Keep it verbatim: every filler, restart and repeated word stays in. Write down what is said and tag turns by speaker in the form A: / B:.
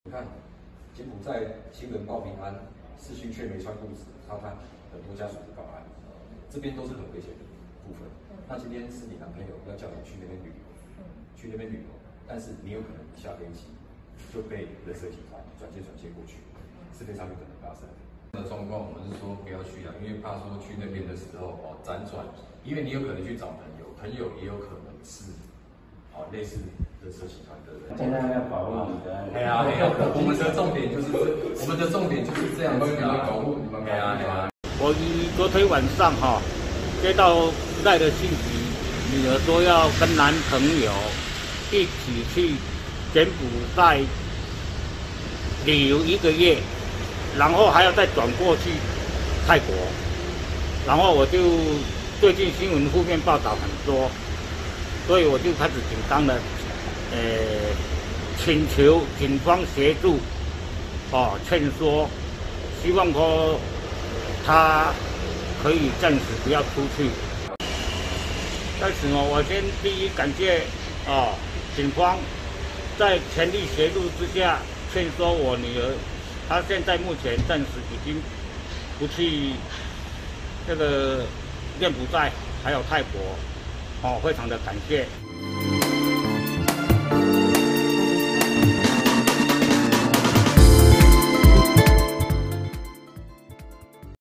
A: 你看，柬埔寨亲人报平安，视讯却没穿裤子，他看很多家属的报案，这边都是很危险的部分。那今天是你男朋友要叫你去那边旅游，去那边旅游，但是你有可能下飞机就被人蛇集团转接转接过去，是非常有可能发生的状况。我们是说不要去啊，因为怕说去那边的时候哦辗转，因为你有可能去找朋友，朋友也有可能是哦类似人蛇集团的人。
B: 现在要保护你的。
A: 哎呀，哎呀，我们的重点就是这，我们的重点就是这样子啊，保护你们。哎呀，哎呀。
C: 我昨天晚上哈、哦、接到赖的信息，女儿说要跟男朋友一起去柬埔寨旅游一个月，然后还要再转过去泰国，然后我就最近新闻负面报道很多，所以我就开始紧张了，呃，请求警方协助，哦，劝说，希望说他可以暂时不要出去。在此呢，我先第一感谢哦，警方在全力协助之下劝说我女儿，她现在目前暂时已经不去这个柬埔寨还有泰国，哦，非常的感谢。